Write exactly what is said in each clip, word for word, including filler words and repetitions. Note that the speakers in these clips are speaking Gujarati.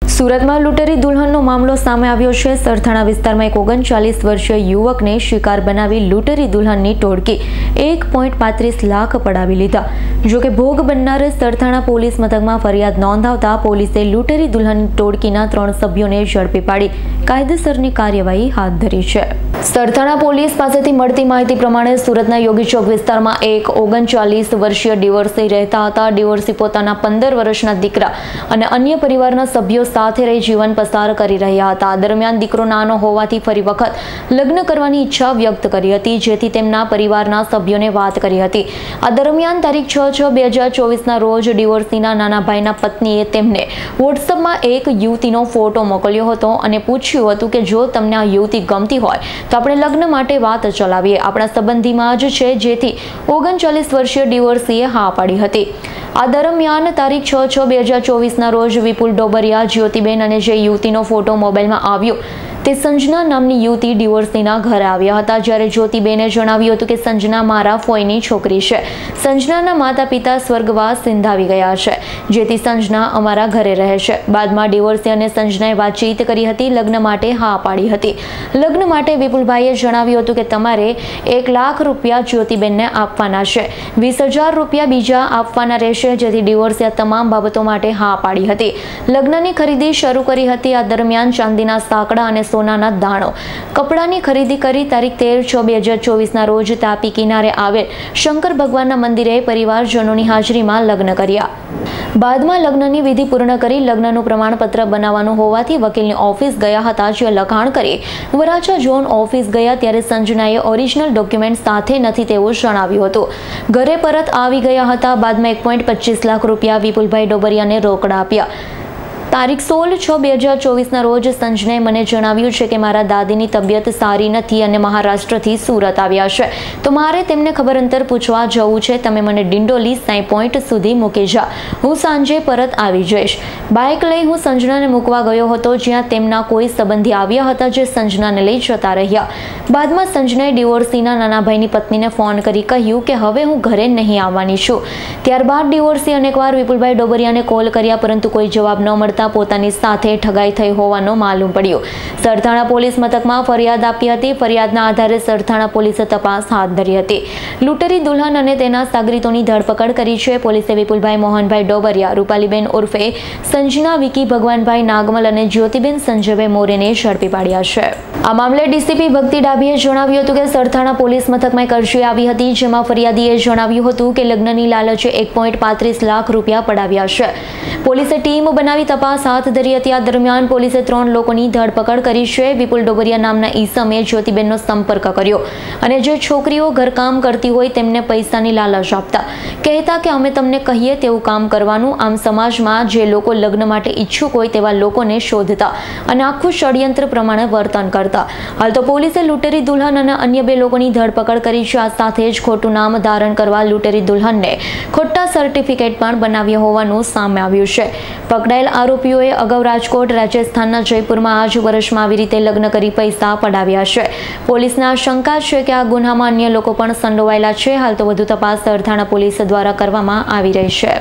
સુરતમાં લૂંટેરી દુલ્હનનો મામલો સામે આવ્યો છે। સરથાણા વિસ્તારમાં એક ઓગણચાલીસ વર્ષીય યુવકને શિકાર બનાવી લૂંટેરી દુલ્હનની ટોળકી એક પોઈન્ટ પાંત્રીસ લાખ પડાવી લીધા। જો કે ભોગ બનનારે સરથાણા પોલીસ મથકમાં ફરિયાદ નોંધાવતા પોલીસે લૂંટેરી દુલ્હન ટોળકીના ત્રણ સભ્યોને ઝડપી પાડી કાયદેસરની કાર્યવાહી હાથ ધરી છે। સરથાણા પોલીસ પાસેથી મળતી માહિતી પ્રમાણે સુરતના યોગી ચોક વિસ્તારમાં એક ઓગણચાલીસ વર્ષીય ડિવોર્સી રહેતા હતા। ડિવોર્સી પોતાના પંદર વર્ષના દીકરા અને અન્ય પરિવારના સભ્યો સાથે રહી જીવન પસાર કરી રહ્યા હતા। દરમિયાન દીકરો નાનો હોવાથી ફરી વખત લગ્ન કરવાની ઈચ્છા વ્યક્ત કરી હતી, જેથી તેમના પરિવારના સભ્યોને વાત કરી હતી। આ દરમિયાન તારીખ છ છ બે હજાર ચોવીસના રોજ ડિવોર્સીના નાના ભાઈના પત્નીએ તેમને વોટ્સઅપમાં એક યુવતીનો ફોટો મોકલ્યો હતો અને પૂછ્યું હતું કે જો તમને આ યુવતી ગમતી હોય તો આપણે લગ્ન માટે વાત ચલાવીએ, આપણા સંબંધીમાં જ છે, જેથી ઓગણચાલીસ વર્ષીય ડિવોર્સીએ હા પાડી હતી। આ દરમિયાન તારીખ છ છ બે હજાર ચોવીસના રોજ વિપુલ ડોબરિયા, જ્યોતિબેન અને જે યુવતીનો ફોટો મોબાઈલમાં આવ્યો તે સંजना નામની યુવતી ડિવોર્સીના ઘરે આવ્યા હતા। જ્યારે જ્યોતિબેને જણાવ્યું હતું કે સંजना મારા ફોઈની છોકરી છે। સંજનાના માતા પિતા સ્વર્ગવાસ સિંધાવી ગયા છે, જેથી સંजना અમારા ઘરે રહે છે। બાદમાં ડિવોર્સી અને સંજનાએ વાતચીત કરી હતી, લગ્ન માટે હા પાડી હતી। લગ્ન માટે વિપુલભાઈએ જણાવ્યું હતું કે તમારે એક લાખ રૂપિયા જ્યોતિબેનને આપવાના છે, વીસ હજાર રૂપિયા બીજા આપવાના રહેશે, જેથી ડિવોર્સી આ તમામ બાબતો માટે હા પાડી હતી। લગ્નની ખરીદી શરૂ કરી હતી। આ દરમિયાન ચાંદીના સાંકડા અને સોનાના દાણો, કપડાની ખરીદી કરી તારીખ તેર છ બે હજાર ચોવીસના રોજ તાપી કિનારે આવેલ શંકર ભગવાનના મંદિરે પરિવારજનોની હાજરીમાં લગ્ન કર્યા। બાદમાં લગ્નની વિધિ પૂર્ણ કરી લગ્નનું પ્રમાણપત્ર બનાવવાનું હોવાથી વકીલની ઓફિસ ગયા હતા, જ્યાં લખાણ કરી વરાછા ઝોન ઓફિસ ગયા ત્યારે સંજનાએ ઓરિજિનલ ડોક્યુમેન્ટ સાથે નથી તેવું જણાવ્યું હતું। ઘરે પરત આવી ગયા હતા। બાદમાં એક પોઈન્ટ પચીસ લાખ રૂપિયા વિપુલભાઈ ડોબરિયાને રોકડા આપ્યા। તારીખ સોળ છ બે હજાર ચોવીસના રોજ સંજનાએ મને જણાવ્યું છે કે મારા દાદીની તબિયત સારી નથી અને મહારાષ્ટ્રથી સુરત આવ્યા છે, તો મારે તેમને ખબર અંતર પૂછવા જવું છે। તમે મને ડિંડોલી સાઈ પોઈન્ટ સુધી મૂકી જા, હું સાંજે પરત આવી જઈશ। બાઇક લઈ હું સંજનાને મૂકવા ગયો હતો, જ્યાં તેમના કોઈ સંબંધી આવ્યા હતા જે સંજનાને લઈ જતા રહ્યા। બાદમાં સંજનાએ ડિવોર્સીના નાના ભાઈની પત્નીને ફોન કરી કહ્યું કે હવે હું ઘરે નહીં આવવાની છું। ત્યારબાદ ડિવોર્સી અનેકવાર વિપુલભાઈ ડોબરિયાને કોલ કર્યા, પરંતુ કોઈ જવાબ ન મળતા પોતાની સાથે ઠગાઈ થઈ હોવાનું માલુમ પડ્યું। સરથાણા પોલીસ મથકમાં ફરિયાદ આપી હતી। ફરિયાદના આધારે સરથાણા પોલીસે તપાસ હાથ ધરી હતી। લૂંટેરી દુલ્હન અને તેના સાગરીતોની ધરપકડ કરી છે। પોલીસે વિપુલભાઈ મોહનભાઈ ડોબરિયા, રૂપાલીબેન ઉર્ફે સંજના, વિકી ભગવાનભાઈ નાગમલ અને જ્યોતિબેન સંજયભાઈ મોરેને ઝડપી પાડ્યા છે। આ મામલે ડીસીપી ભક્તિ ડાભીએ જણાવ્યું હતું કે સરથાણા પોલીસ મથકમાં એક અરજી આવી હતી, જેમાં ફરિયાદીએ જણાવ્યું હતું કે લગ્નની લાલચે એક પોઈન્ટ પાંત્રીસ લાખ રૂપિયા પડાવ્યા છે। પોલીસે ટીમ બનાવી તપાસ હાથ ધરી હતી। આ દરમિયાન પોલીસે ત્રણ લોકોની ધરપકડ કરી છે। વિપુલ ડોબરિયા નામના ઈસમે જ્યોતિબેનનો સંપર્ક કર્યો અને જે છોકરીઓ ઘરકામ કરતી હોય તેમને પૈસાની લાલચ આપતા, કહેતા કે અમે તમને કહીએ તેવું કામ કરવાનું। આમ સમાજમાં જે લોકો લગ્ન માટે ઈચ્છુક હોય તેવા લોકોને શોધતા અને આખું ષડયંત્ર પ્રમાણે વર્તન કરતા। હાલ તો પોલીસે લૂંટેરી દુલ્હન અને અન્ય બે લોકોની ધરપકડ કરી છે। આ સાથે જ ખોટું નામ ધારણ કરવા લૂંટેરી દુલ્હનને ખોટા સર્ટિફિકેટ પણ બનાવ્યા હોવાનું સામે આવ્યું છે। પકડાયેલ આરોપીઓએ અગાઉ રાજકોટ, રાજસ્થાનના જયપુરમાં આ જ વર્ષમાં આવી રીતે લગ્ન કરી પૈસા પડાવ્યા છે। પોલીસને આશંકા છે કે આ ગુનામાં અન્ય લોકો પણ સંડોવાયેલા છે। હાલ તો વધુ તપાસ સરથાણા પોલીસ દ્વારા કરવામાં આવી રહી છે।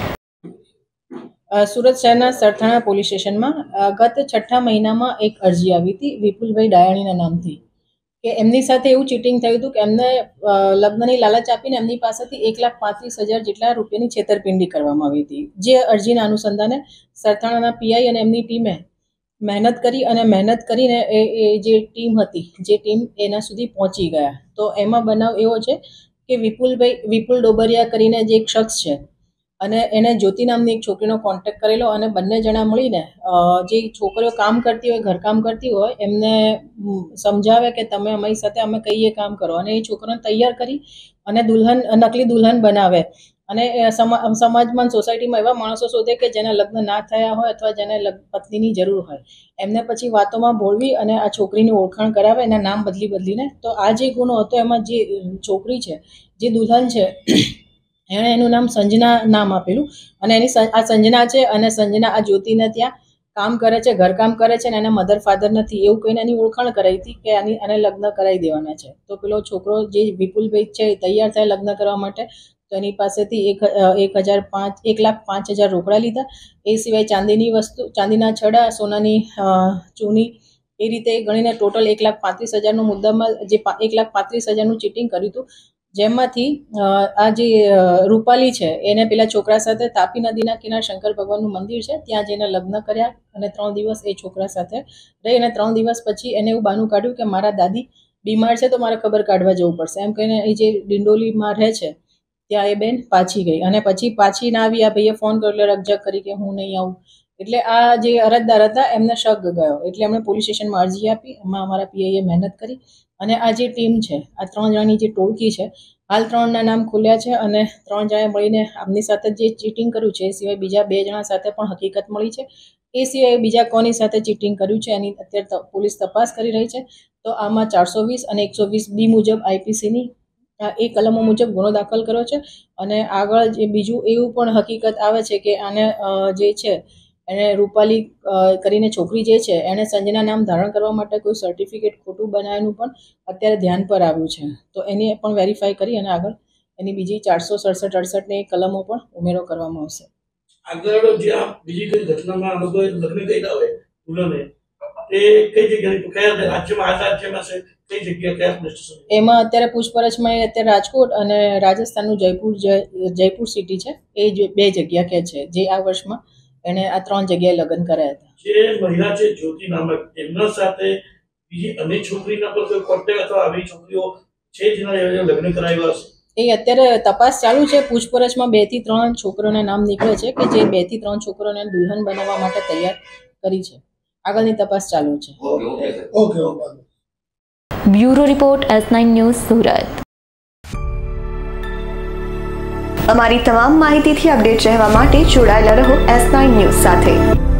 સુરત શહેરના સરથાણા પોલીસ સ્ટેશનમાં ગત છઠ્ઠા મહિનામાં એક અરજી આવી હતી વિપુલભાઈ ડાયાણીના નામથી, કે એમની સાથે એવું ચીટિંગ થયું હતું કે એમને લગ્નની લાલચ આપીને એમની પાસેથી એક લાખ પાંત્રીસ હજાર જેટલા રૂપિયાની છેતરપિંડી કરવામાં આવી હતી। જે અરજીના અનુસંધાને સરથાણાના પીઆઈ અને એમની ટીમે મહેનત કરી અને મહેનત કરીને એ એ જે ટીમ હતી જે ટીમ એના સુધી પહોંચી ગયા। તો એમાં બનાવ એવો છે કે વિપુલભાઈ વિપુલ ડોબરિયા કરીને જે એક શખ્સ છે અને એને જ્યોતિ નામની એક છોકરીનો કોન્ટેક્ટ કરેલો અને બંને જણા મળીને જે છોકરીઓ કામ કરતી હોય, ઘરકામ કરતી હોય, એમને સમજાવે કે તમે અમારી સાથે અમે કહીએ કામ કરો, અને એ છોકરીઓને તૈયાર કરી અને દુલ્હન નકલી દુલ્હન બનાવે અને સમાજમાં, સોસાયટીમાં એવા માણસો શોધે કે જેના લગ્ન ના થયા હોય અથવા જેને પત્નીની જરૂર હોય, એમને પછી વાતોમાં ભોળવી અને આ છોકરીની ઓળખાણ કરાવે, એના નામ બદલી બદલીને। તો આ જે ગુનો હતો એમાં જે છોકરી છે, જે દુલ્હન છે, એણે એનું નામ સંજના નામ આપેલું અને એની આ સંજના છે અને સંજના આ જ્યોતિને ત્યાં કામ કરે છે, ઘરકામ કરે છે અને એના મધર ફાધર નથી એવું કહીને એની ઓળખાણ કરાવી હતી કે આની આને લગ્ન કરાવી દેવાના છે। તો પેલો છોકરો જે વિપુલભાઈ છે એ તૈયાર થાય લગ્ન કરવા માટે, તો તો એની પાસેથી એક એક હજાર પાંચ એક લાખ પાંચ હજાર રોકડા લીધા. એ સિવાય ચાંદીની વસ્તુ, ચાંદીના છડા, સોનાની ચૂની, એ રીતે ગણીને ટોટલ એક લાખ પાંત્રીસ હજારનું મુદ્દામાં જે એક લાખ પાંત્રીસ હજારનું ચીટિંગ કર્યું હતું. જેમાંથી આ જે રૂપાલી છે એને પેલા છોકરા સાથે તાપી નદીના કિનારે શંકર ભગવાનનું મંદિર છે ત્યાં જઈને લગ્ન કર્યા અને ત્રણ દિવસ એ છોકરા સાથે રહી અને ત્રણ દિવસ પછી એને એવું બહાનું કાઢ્યું કે મારા દાદી બીમાર છે તો મારે ખબર કાઢવા જવું પડશે એમ કહીને એ જે ડિંડોલીમાં રહે છે ત્યાં એ બેન પાછી ગઈ અને પછી પાછી ના આવી. આ ભાઈએ ફોન કર્યો એટલે રકઝક કરી કે હું નહીં આવું. એટલે આ જે અરજદાર હતા એમને શક ગયો એટલે એમણે પોલીસ સ્ટેશનમાં અરજી આપી. એમાં અમારા પીઆઈએ મહેનત કરી અને આ જે ટીમ છે, આ ત્રણ જણાની જે ટોળકી છે, હાલ ત્રણના નામ ખુલ્યા છે અને ત્રણ જણાએ મળીને આમની સાથે જે ચીટિંગ કર્યું છે એ સિવાય બીજા બે જણા સાથે પણ હકીકત મળી છે. એ સિવાય બીજા કોની સાથે ચીટિંગ કર્યું છે એની અત્યારે પોલીસ તપાસ કરી રહી છે. તો આમાં ચારસો વીસ અને એકસો વીસ બી મુજબ આઈપીસીની એ કલમો મુજબ ગુનો દાખલ કર્યો છે અને આગળ જે બીજું એવું પણ હકીકત આવે છે કે આને જે છે એને રૂપાલી કરીને છોકરી જે છે એણે સંજયના નામ ધારણ કરવા માટે કોઈ સર્ટિફિકેટ ખોટું બનાવ્યું પણ અત્યારે ધ્યાન પર આવ્યું છે. તો એને પણ વેરીફાઈ કરી અને આગળ એની બીજી ચારસો સડસઠ અડસઠની કલમો પણ ઉમેરો કરવામાં આવશે. આગળ જે આ બીજી કઈ ઘટનામાં આ લોકો લગ્ન કર્યા હોય દુલ્હને એ કઈ જગ્યાએ કયા રાજ્યમાં આ રાજ્યમાં છે કઈ જગ્યાએ કયા પોલીસ સ્ટેશન? એમાં અત્યારે પૂછપરછમાં અત્યારે રાજકોટ અને રાજસ્થાનનું જયપુર જયપુર સિટી છે એ બે જગ્યા કે છે જે આ વર્ષમાં એને આ ત્રણ જગ્યાએ લગ્ન કર્યા હતા. જે મહિલા છે જ્યોતિ નામક એમના સાથે બીજી અનેક છોકરીના પર કોઈ કોન્ટેક્ટ અથવા આવી છોકરીઓ છે જેના લગ્ન કરાવ્યા હશે? એ અત્યારે તપાસ ચાલુ છે. પૂછપરછમાં બે થી ત્રણ છોકરોના નામ નીકળે છે કે જે બે થી ત્રણ છોકરોને દુલ્હન બનાવવા માટે તૈયાર કરી છે. આગળની તપાસ ચાલુ છે. Okay okay. Bureau report S nine news Surat. અમારી તમામ માહિતીથી અપડેટ રહેવા માટે જોડાયેલા રહો એસ નાઇન ન્યૂઝ સાથે.